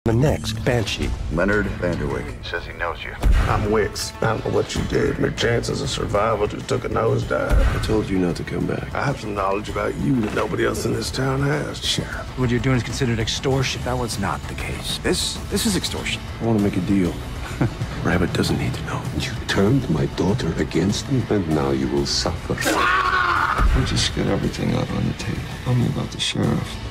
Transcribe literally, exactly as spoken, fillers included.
The next Banshee. Leonard Vanderwyck. He says he knows you. I'm Wicks. I don't know what you did. Your chances of survival just took a nosedive. I told you not to come back. I have some knowledge about you that nobody else in this town has. Sheriff, what you're doing is considered extortion. That was not the case. This, this is extortion. I want to make a deal. Rabbit doesn't need to know. You turned my daughter against me, and now you will suffer. We just got everything out on the table. Tell me about the sheriff.